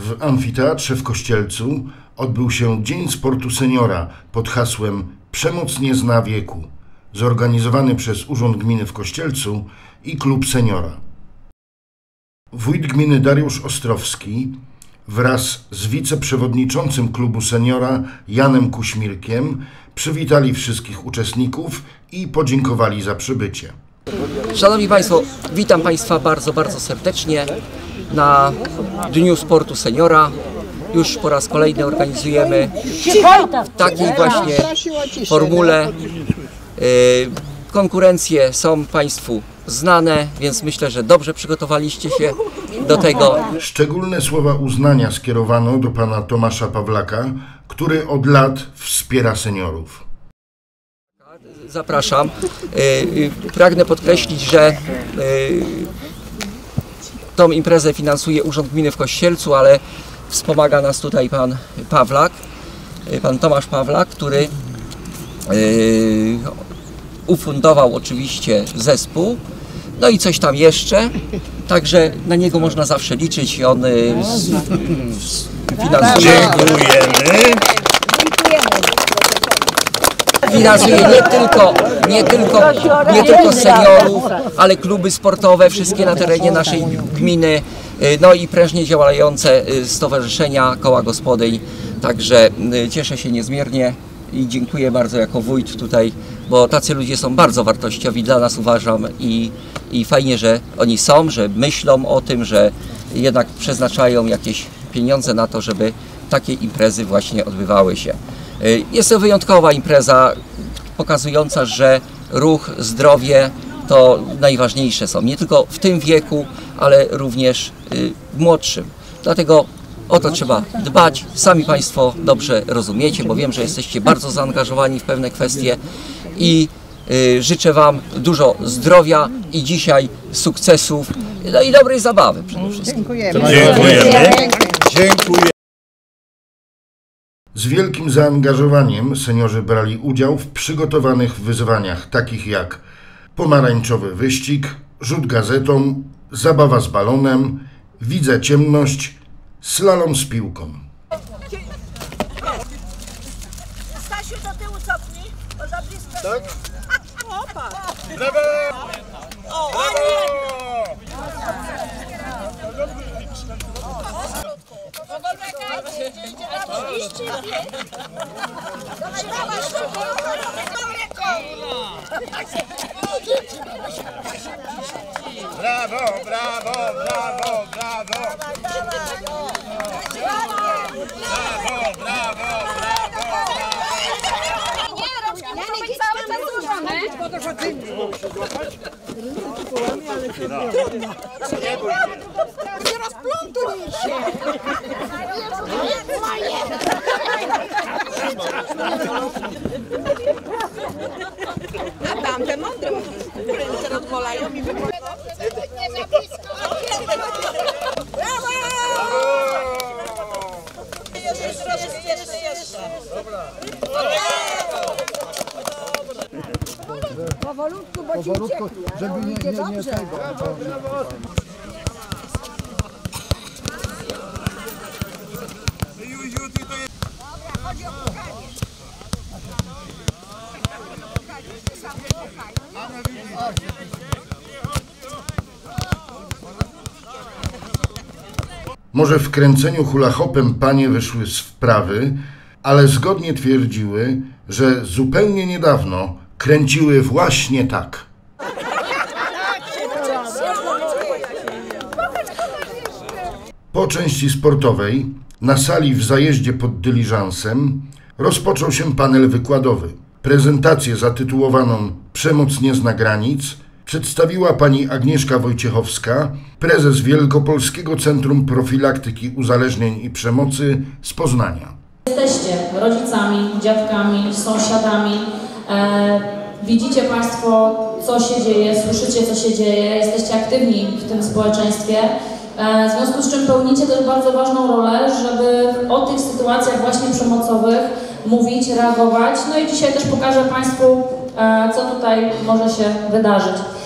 W amfiteatrze w Kościelcu odbył się Dzień Sportu Seniora pod hasłem „Przemoc nie zna wieku”, zorganizowany przez Urząd Gminy w Kościelcu i Klub Seniora. Wójt gminy Dariusz Ostrowski wraz z wiceprzewodniczącym Klubu Seniora Janem Kuśmirkiem przywitali wszystkich uczestników i podziękowali za przybycie. Szanowni Państwo, witam Państwa bardzo, bardzo serdecznie na Dniu Sportu Seniora. Już po raz kolejny organizujemy w takiej właśnie formule. Konkurencje są Państwu znane, więc myślę, że dobrze przygotowaliście się do tego. Szczególne słowa uznania skierowano do pana Tomasza Pawlaka, który od lat wspiera seniorów. Zapraszam. Pragnę podkreślić, że tą imprezę finansuje Urząd Gminy w Kościelcu, ale wspomaga nas tutaj pan Pawlak, pan Tomasz Pawlak, który ufundował oczywiście zespół, no i coś tam jeszcze, także na niego można zawsze liczyć i on finansuje. Dziękujemy. Finansuje nie tylko seniorów, ale kluby sportowe, wszystkie na terenie naszej gminy, no i prężnie działające stowarzyszenia, koła gospodyń. Także cieszę się niezmiernie i dziękuję bardzo jako wójt tutaj, bo tacy ludzie są bardzo wartościowi dla nas, uważam, i fajnie, że oni są, że myślą o tym, że jednak przeznaczają jakieś pieniądze na to, żeby takie imprezy właśnie odbywały się. Jest to wyjątkowa impreza, pokazująca, że ruch, zdrowie to najważniejsze są, nie tylko w tym wieku, ale również w młodszym. Dlatego o to trzeba dbać. Sami Państwo dobrze rozumiecie, bo wiem, że jesteście bardzo zaangażowani w pewne kwestie i życzę Wam dużo zdrowia i dzisiaj sukcesów, no i dobrej zabawy przede wszystkim. Dziękujemy. Dziękuję. Z wielkim zaangażowaniem seniorzy brali udział w przygotowanych wyzwaniach, takich jak pomarańczowy wyścig, rzut gazetą, zabawa z balonem, widzę ciemność, slalom z piłką. Stasiu, do tyłu cofnij, bo za blisko. Tak? Opa! Brawo! O, Brawo, brawo, brawo, brawo! Brawo, brawo, nie rozplątuj się! A tamte mądre, które teraz wolają i wypłyną. Nie za blisko! Brawo! Jeszcze. Powolutku, bo ci ucieknie, żeby nie tego. Chodzi o pukanie. Może w kręceniu hula-hopem panie wyszły z wprawy, ale zgodnie twierdziły, że zupełnie niedawno kręciły właśnie tak. Po części sportowej, na sali w zajeździe pod dyliżansem, rozpoczął się panel wykładowy. Prezentację zatytułowaną „Przemoc nie zna granic” przedstawiła pani Agnieszka Wojciechowska, prezes Wielkopolskiego Centrum Profilaktyki Uzależnień i Przemocy z Poznania. Jesteście rodzicami, dziadkami, sąsiadami, widzicie Państwo, co się dzieje, słyszycie, co się dzieje, jesteście aktywni w tym społeczeństwie, w związku z czym pełnicie też bardzo ważną rolę, żeby o tych sytuacjach właśnie przemocowych mówić, reagować. No i dzisiaj też pokażę Państwu, co tutaj może się wydarzyć.